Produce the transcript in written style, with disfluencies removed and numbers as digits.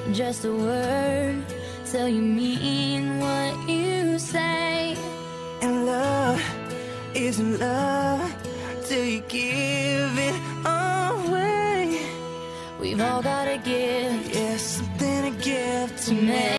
just a word till you mean what you say. And love isn't love till you give it away. We've all got a gift, Yeah, something to give to to me. make.